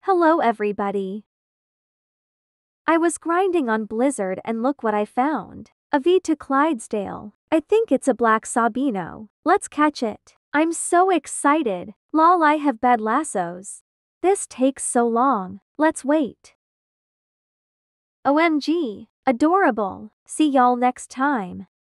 Hello everybody. I was grinding on Blizzard and look what I found. A V2 Clydesdale. I think it's a black Sabino. Let's catch it. I'm so excited. Lol, I have bad lassos. This takes so long. Let's wait. OMG. Adorable. See y'all next time.